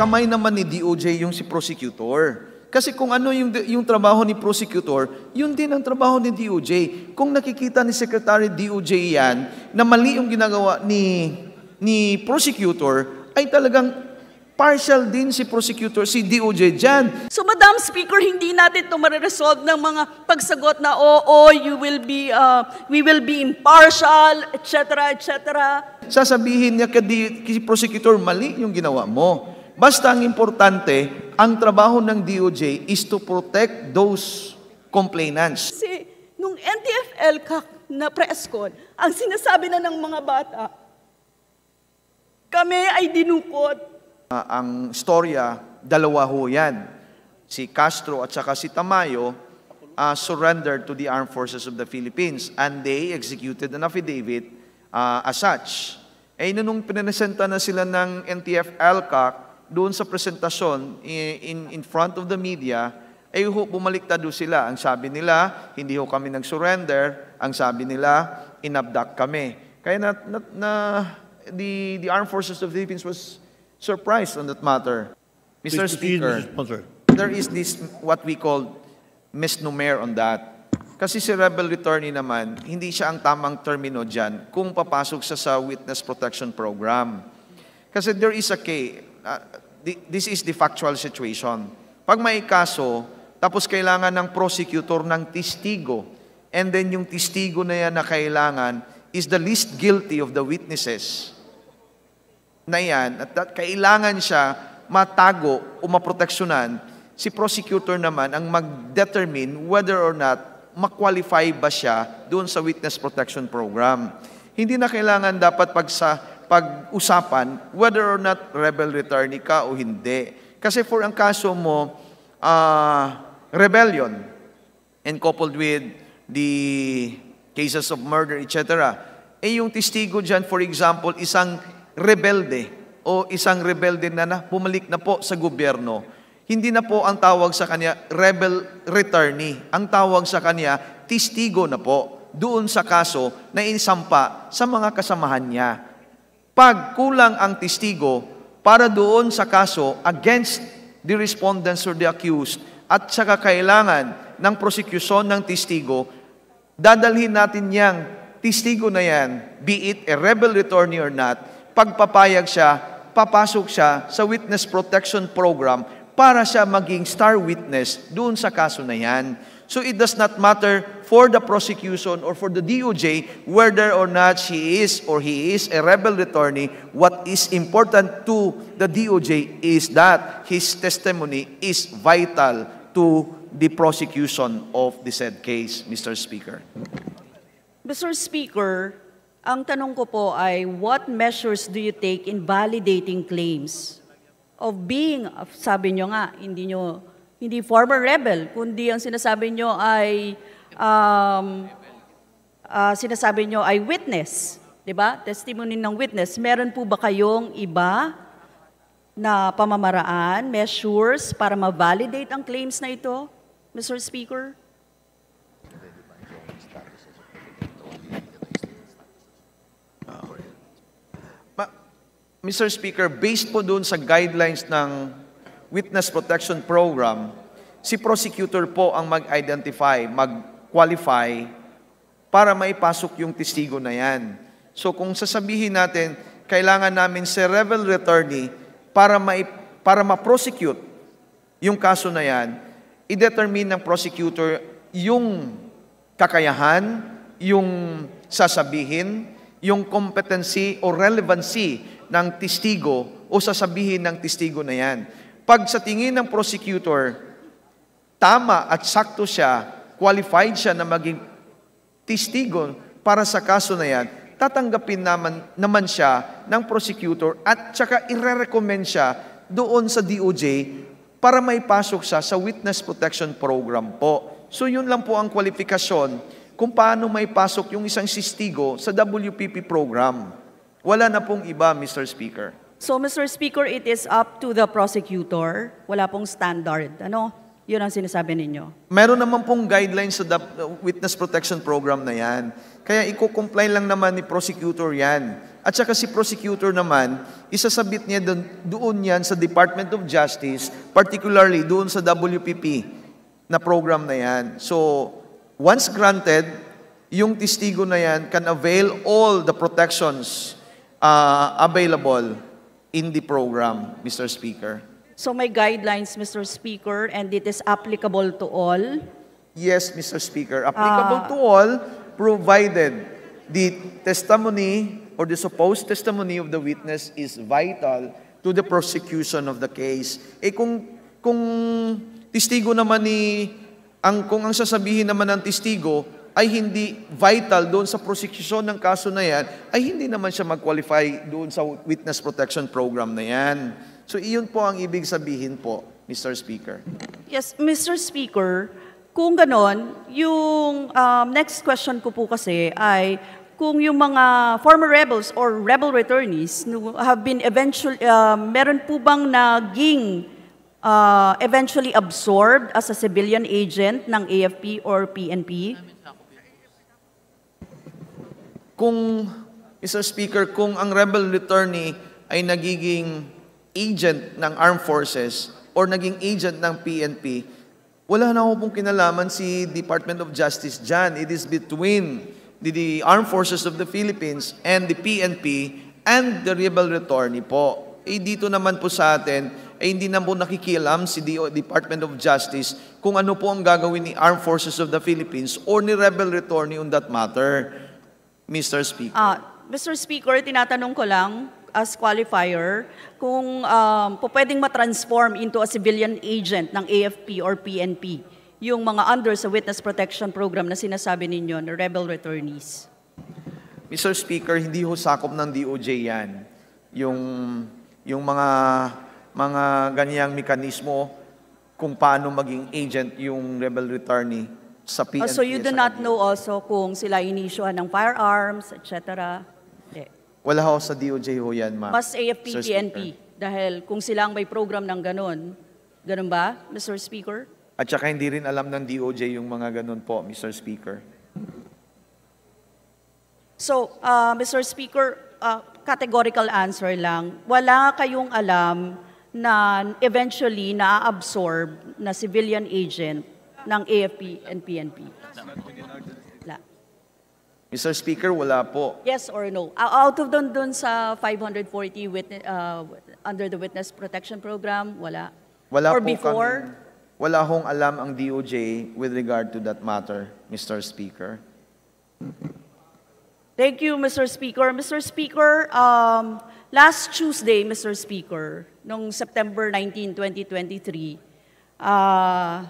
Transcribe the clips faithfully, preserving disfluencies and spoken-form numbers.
kamay naman ni D O J yung si prosecutor. Kasi kung ano yung, yung trabaho ni prosecutor, yun din ang trabaho ni D O J. Kung nakikita ni Secretary D O J yan, na mali yung ginagawa ni, ni prosecutor, ay talagang partial din si prosecutor, si D O J dyan. So, Madam Speaker, hindi natin ito mariresolve ng mga pagsagot na, oo, you will be, uh, we will be impartial, et cetera, et cetera. Sasabihin niya kay prosecutor, mali yung ginawa mo. Basta ang importante, ang trabaho ng D O J is to protect those complainants. Kasi nung N T F L C A C na press con, ang sinasabi na ng mga bata, kami ay dinukot. Uh, ang storya, dalawa ho yan. Si Castro at saka si Tamayo uh, surrendered to the Armed Forces of the Philippines and they executed an affidavit uh, as such. Eh, nung pinanesenta na sila ng N T F L C A C, doon sa presentasyon in, in front of the media, ay ho, bumaliktad do sila. Ang sabi nila, hindi ho kami nag-surrender. Ang sabi nila, inabduct kami. Kaya na, na, na the, the Armed Forces of the Philippines was surprised on that matter. Mister Speaker, there is this, what we call, misnomer on that. Kasi si rebel returnee naman, hindi siya ang tamang termino dyan kung papasok siya sa Witness Protection Program. Kasi there is a case, uh, this is the factual situation. Pag may kaso, tapos kailangan ng prosecutor ng testigo, and then yung testigo na yan na kailangan is the least guilty of the witnesses na yan, at that, kailangan siya matago o maproteksyonan, si prosecutor naman ang mag-determine whether or not ma-qualify ba siya doon sa Witness Protection Program. Hindi na kailangan dapat pag sa pag-usapan whether or not rebel returnee ka o hindi. Kasi for ang kaso mo, uh, rebellion, and coupled with the cases of murder, et cetera, eh yung testigo dyan, for example, isang rebelde o isang rebelde na, na pumalik na po sa gobyerno, hindi na po ang tawag sa kanya rebel returnee. Ang tawag sa kanya, testigo na po doon sa kaso na insampa sa mga kasamahan niya. Pag kulang ang testigo para doon sa kaso against the respondents or the accused at saka kailangan ng prosecution ng testigo, dadalhin natin yang testigo na yan, be it a rebel returnee or not, pagpapayag siya, papasok siya sa Witness Protection Program para siya maging star witness doon sa kaso na yan. So it does not matter for the prosecution or for the D O J whether or not she is or he is a rebel returnee. What is important to the D O J is that his testimony is vital to the prosecution of the said case, Mister Speaker. Mister Speaker, ang tanong ko po ay, what measures do you take in validating claims of being, sabi nyo nga, hindi nyo, hindi former rebel, kundi ang sinasabi nyo ay, um, uh, sinasabi nyo ay witness, di ba? Testimony ng witness. Meron po ba kayong iba na pamamaraan, measures para ma-validate ang claims na ito, Mister Speaker? Mister Speaker, based po doon sa guidelines ng Witness Protection Program, si prosecutor po ang mag-identify, mag-qualify para maipasok yung testigo na yan. So kung sasabihin natin, kailangan namin si rebel returnee para, ma para ma-prosecute yung kaso na yan, i-determine ng prosecutor yung kakayahan, yung sasabihin, yung competency o relevancy ng testigo o sasabihin ng testigo na yan. Pag sa tingin ng prosecutor, tama at sakto siya, qualified siya na maging testigo para sa kaso na yan, tatanggapin naman, naman siya ng prosecutor at saka i-recommend siya doon sa D O J para may pasok siya sa Witness Protection Program po. So yun lang po ang kwalifikasyon kung paano may pasok yung isang testigo sa W P P program. Wala na pong iba, Mister Speaker. So, Mister Speaker, it is up to the prosecutor. Wala pong standard, ano? Yun ang sinasabi ninyo. Meron naman pong guidelines sa the witness protection program na yan. Kaya i-comply lang naman ni prosecutor yan. At saka si prosecutor naman, isasabit niya doon, doon yan sa Department of Justice, particularly doon sa W P P na program na yan. So, once granted, yung testigo na yan can avail all the protections uh, available in the program, Mister Speaker. So may guidelines, Mister Speaker, and it is applicable to all? Yes, Mister Speaker. Applicable uh, to all, provided the testimony or the supposed testimony of the witness is vital to the prosecution of the case. Eh kung, kung testigo naman ni, ang, kung ang sasabihin naman ng testigo ay hindi vital doon sa prosecution ng kaso na yan, ay hindi naman siya mag-qualify doon sa witness protection program na yan. So, iyon po ang ibig sabihin po, Mister Speaker. Yes, Mister Speaker, kung ganon, yung um, next question ko po kasi ay kung yung mga former rebels or rebel returnees who have been eventually, uh, meron po bang naging uh, eventually absorbed as a civilian agent ng A F P or P N P? Kung, Mister Speaker, kung ang rebel returnee ay nagiging agent ng armed forces or naging agent ng P N P, wala na ako pong kinalaman si Department of Justice dyan. It is between the, the Armed Forces of the Philippines and the P N P and the rebel returnee po. Eh dito naman po sa atin, eh hindi na po nakikialam si the Department of Justice kung ano po ang gagawin ni Armed Forces of the Philippines or ni rebel returnee on that matter, Mister Speaker. Uh, Mister Speaker, tinatanong ko lang, as qualifier, kung um, po pwedeng matransform into a civilian agent ng A F P or P N P, yung mga under sa witness protection program na sinasabi ninyo, na rebel returnees. Mister Speaker, hindi ho sakop ng D O J yan. Yung, yung mga, mga ganyang mekanismo kung paano maging agent yung rebel returnee sa P N P. Oh, so you do not know also kung sila inisyuhan ng firearms, et cetera? Wala ho sa D O J ho yan, ma'am. Mas A F P, P N P. Dahil kung sila ang may program ng ganon, ganon ba, Mister Speaker? At saka hindi rin alam ng D O J yung mga ganon po, Mister Speaker. So, uh, Mister Speaker, uh, categorical answer lang. Wala kayong alam na eventually na-absorb na civilian agent ng A F P and P N P? Wala. Mister Speaker, wala po. Yes or no? Out of dun, dun sa five hundred forty witness, uh, under the Witness Protection Program, wala? Wala or po before? Kami, wala hong alam ang D O J with regard to that matter, Mister Speaker. Thank you, Mister Speaker. Mister Speaker, um, last Tuesday, Mister Speaker, noong September nineteenth, twenty twenty-three, uh,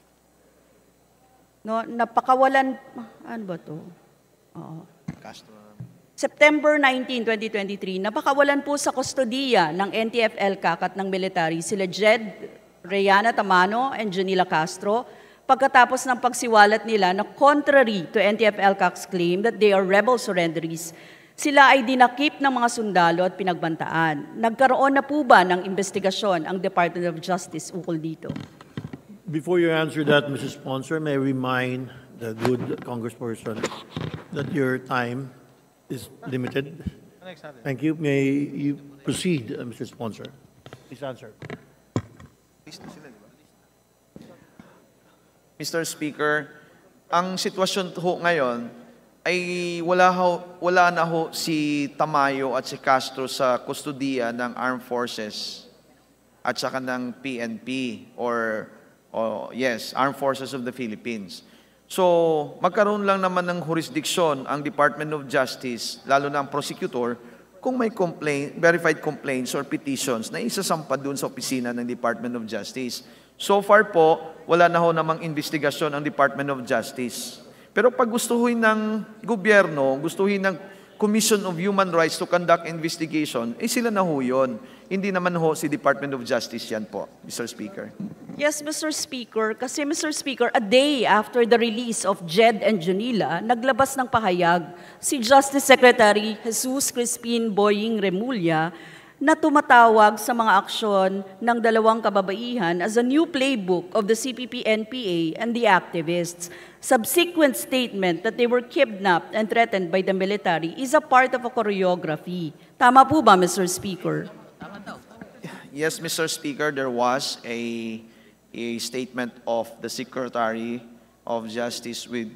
no, napakawalan, ano ba to? Oo. September nineteenth, twenty twenty-three, napakawalan po sa kustodiya ng N T F L C A C at ng military sila Jed Reyana Tamano and Janila Castro pagkatapos ng pagsiwalat nila na contrary to N T F L C A C's claim that they are rebel surrenderies, sila ay dinakip ng mga sundalo at pinagbantaan. Nagkaroon na po ba ng investigasyon ang Department of Justice ukol dito? Before you answer that, Missus Sponsor, may I remind the good congressperson that your time is limited. Thank you. May you proceed, uh, Mister Sponsor. Please answer. Mister Speaker, ang sitwasyon ho ngayon ay wala, ho, wala na ho si Tamayo at si Castro sa kustodiya ng Armed Forces at saka ng P N P or, or yes, Armed Forces of the Philippines. So, magkaroon lang naman ng jurisdiction ang Department of Justice, lalo na ang prosecutor, kung may complaint, verified complaints or petitions na isasampa doon sa opisina ng Department of Justice. So far po, wala na ho namang investigasyon ang Department of Justice. Pero pag gustuhin ng gobyerno, gustuhin ng Commission of Human Rights to conduct investigation, eh sila na ho yun. Hindi naman ho si Department of Justice yan po, Mister Speaker. Yes, Mister Speaker. Kasi, Mister Speaker, a day after the release of Jed and Janila, naglabas ng pahayag si Justice Secretary Jesus Crispin Boying Remulla na tumatawag sa mga aksyon ng dalawang kababaihan as a new playbook of the C P P N P A and the activists. Subsequent statement that they were kidnapped and threatened by the military is a part of a choreography. Tama po ba, Mister Speaker? Yes, Mister Speaker, there was a, a statement of the Secretary of Justice with,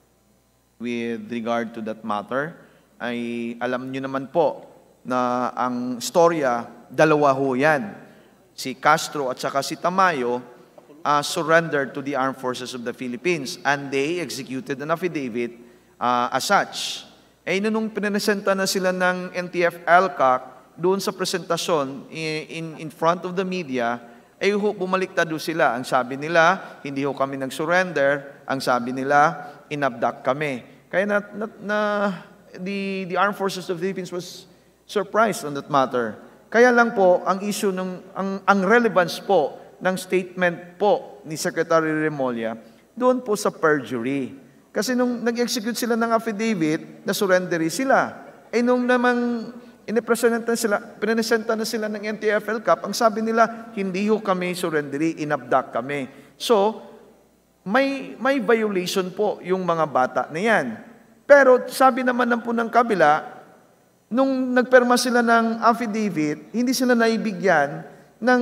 with regard to that matter. Ay alam nyo naman po na ang storya, dalawa ho yan. Si Castro at saka si Tamayo uh, surrendered to the Armed Forces of the Philippines and they executed an affidavit uh, as such. Eh, nung pinesenta na sila ng N T F L C A C doon sa presentasyon in, in front of the media, ay ho, bumaliktad ho sila. Ang sabi nila, hindi ho kami nag-surrender. Ang sabi nila, inabduct kami. Kaya na, na, na the, the Armed Forces of the Philippines was surprised on that matter. Kaya lang po, ang issue, ng, ang, ang relevance po ng statement po ni Secretary Remulla, doon po sa perjury. Kasi nung nag-execute sila ng affidavit, na surrendery sila. Eh nung namang inipresenta sila, pinesenta na sila ng N T F L C A P, ang sabi nila, hindi ho kami surrendery, inabduct kami. So, may, may violation po yung mga bata na yan. Pero sabi naman ng po ng kabila, nung nagperma sila ng affidavit, hindi sila naibigyan ng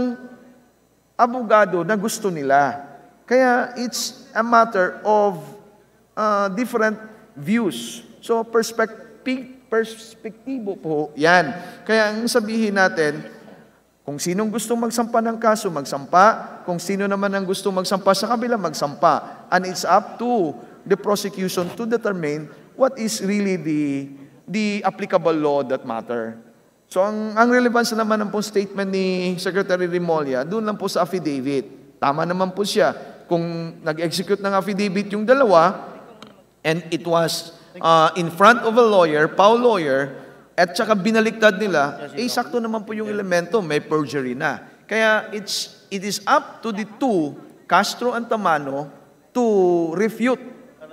abogado na gusto nila. Kaya it's a matter of uh, different views. So perspective, perspektibo po yan. Kaya ang sabihin natin, kung sinong gusto magsampa ng kaso, magsampa. Kung sino naman ang gusto magsampa sa kabila, magsampa. And it's up to the prosecution to determine what is really the the applicable law that matter. So ang, ang relevance naman ng po statement ni Secretary Remulla, doon lang po sa affidavit. Tama naman po siya. Kung nag-execute ng affidavit yung dalawa, and it was uh, in front of a lawyer, Paul lawyer, at saka binaliktad nila, eh sakto naman po yung elemento, may perjury na. Kaya it's, it is up to the two, Castro and Tamano, to refute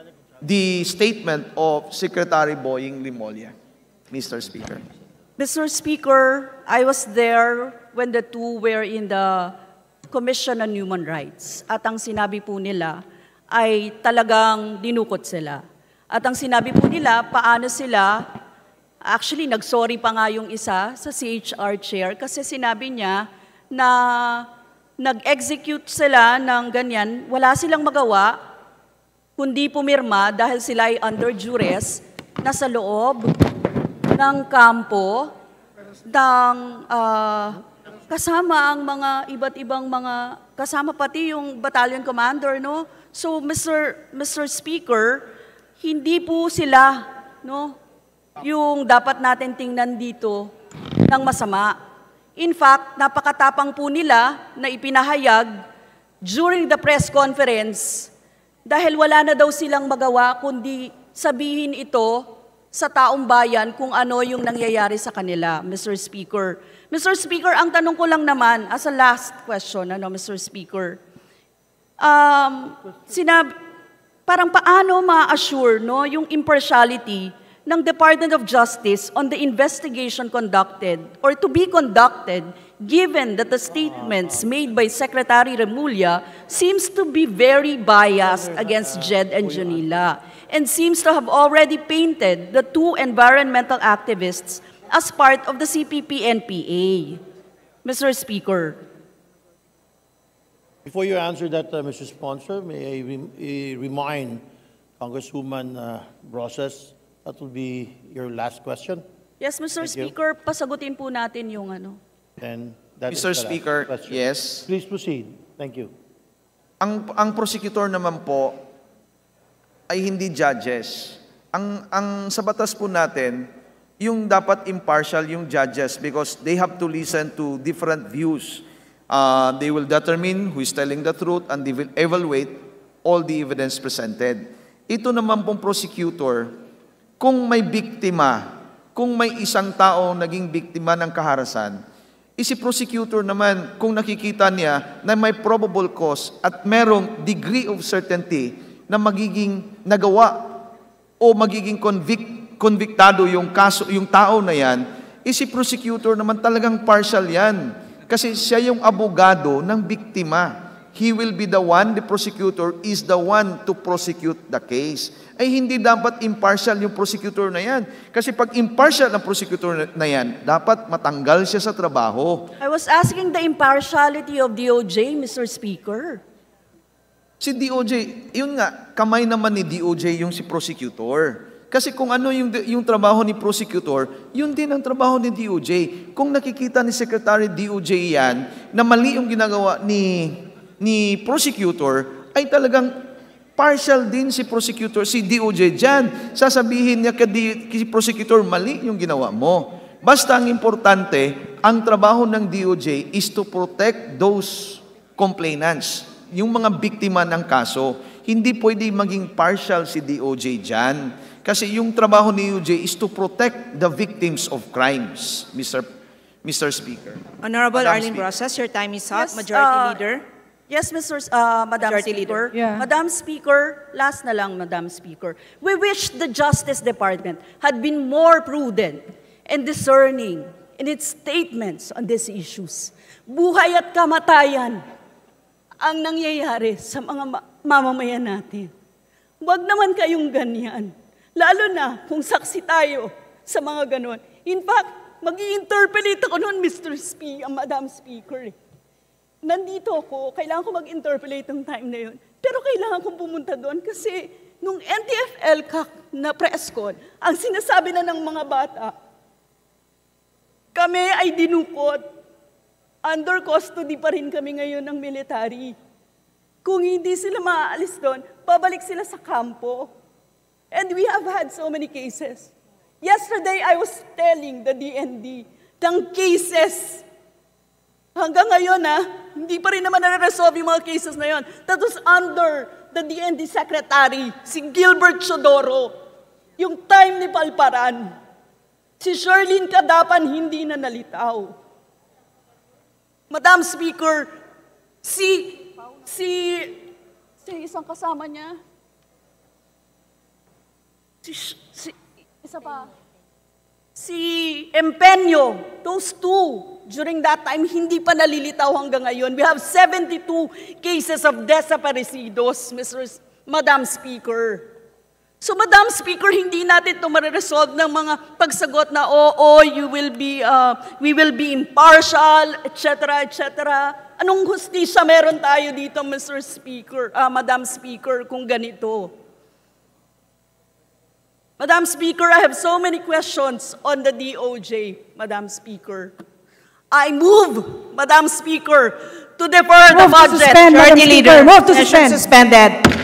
the statement of Secretary Boying Remulla, Mister Speaker. Mister Speaker, I was there when the two were in the Commission on Human Rights. At ang sinabi po nila ay talagang dinukot sila. At ang sinabi po nila, paano sila, actually nag-sorry pa nga yung isa sa C H R chair kasi sinabi niya na nag-execute sila ng ganyan, wala silang magawa, kundi pumirma dahil sila ay under duress, nasa loob ng kampo, ng, uh, kasama ang mga iba't ibang mga, kasama pati yung battalion commander, no? So, Mister Mister Speaker, hindi po sila, no, yung dapat natin tingnan dito ng masama. In fact, napakatapang po nila na ipinahayag during the press conference dahil wala na daw silang magawa kundi sabihin ito sa taong bayan kung ano yung nangyayari sa kanila, Mister Speaker. Mister Speaker, ang tanong ko lang naman, as a last question, ano, Mister Speaker, um, sinab parang paano ma-assure no, yung impartiality ng Department of Justice on the investigation conducted or to be conducted given that the statements made by Secretary Remulla seems to be very biased against Jed and Janila and seems to have already painted the two environmental activists as part of the C P P N P A. Mister Speaker. Before you answer that, uh, Mister Sponsor, may I rem uh, remind Congresswoman uh, Broses, that will be your last question. Yes, Mister Thank Speaker, you. pasagutin po natin yung ano. And that Mister is the Speaker, last question. yes. Please proceed. Thank you. Ang, ang prosecutor naman po ay hindi judges. Ang, ang sa batas po natin, yung dapat impartial yung judges because they have to listen to different views. Uh, they will determine who is telling the truth and they will evaluate all the evidence presented. Ito naman pong prosecutor, kung may biktima, kung may isang tao naging biktima ng kaharasan, isi prosecutor naman kung nakikita niya na may probable cause at merong degree of certainty na magiging nagawa o magiging convict, convictado yung kaso, yung tao na yan, Eh si prosecutor naman talagang partial yan. Kasi siya yung abogado ng biktima. He will be the one, the prosecutor is the one to prosecute the case. Ay hindi dapat impartial yung prosecutor na yan. Kasi pag impartial ang prosecutor na yan, dapat matanggal siya sa trabaho. I was asking the impartiality of D O J, Mister Speaker. Si D O J, yun nga, kamay naman ni D O J yung si prosecutor. Kasi kung ano yung, yung trabaho ni prosecutor, yun din ang trabaho ni D O J. Kung nakikita ni Secretary D O J yan, na mali yung ginagawa ni, ni prosecutor, ay talagang partial din si prosecutor, si D O J dyan. Sasabihin niya kay si prosecutor, mali yung ginawa mo. Basta ang importante, ang trabaho ng D O J is to protect those complainants, yung mga biktima ng kaso. Hindi pwede maging partial si D O J dyan. Kasi yung trabaho ni D O J is to protect the victims of crimes, Mister Mister Speaker. Honorable Madam Arlene Speaker. Brosas, your time is up. Yes, Majority uh, Leader. Yes, Mister S- Uh, Madam Majority Speaker. Leader. Yeah. Madam Speaker, last na lang, Madam Speaker. We wish the Justice Department had been more prudent and discerning in its statements on these issues. Buhay at kamatayan ang nangyayari sa mga ma- mamamayan natin. Huwag naman kayong ganyan. Lalo na kung saksi tayo sa mga ganon. In fact, mag-i-interpolate ako noon, Mister Sp- uh, Madam Speaker. Nandito ako, kailangan ko mag-interpolate ng time na yun. Pero kailangan kong pumunta doon kasi nung N T F L C A C na press con, ang sinasabi na ng mga bata, kami ay dinukot. Under custody pa rin kami ngayon ng military. Kung hindi sila maaalis doon, pabalik sila sa kampo. And we have had so many cases. Yesterday, I was telling the D N D, ng cases. Hanggang ngayon, ha, hindi pa rin naman na-resolve yung mga cases na yon. That was under the D N D Secretary, si Gilbert Chodoro. Yung time ni Palparan. Si Sherlyn Cadapan hindi na nalitaw. Madam Speaker, si, si, si isang kasama niya, si, si isa pa, si Empeño, those two, during that time, hindi pa nalilitaw hanggang ngayon. We have seventy-two cases of desaparecidos, Mister S- Madam Speaker. So, Madam Speaker, hindi natin ito mariresolve ng mga pagsagot na, oo, you will be, uh, we will be impartial, et cetera, et cetera. Anong hustisya meron tayo dito, Mister Speaker, uh, Madam Speaker, kung ganito? Madam Speaker, I have so many questions on the D O J, Madam Speaker. I move, Madam Speaker, to defer the Move to budget. suspend, Madam Majority Speaker. Leader. Move to Session suspend. suspended.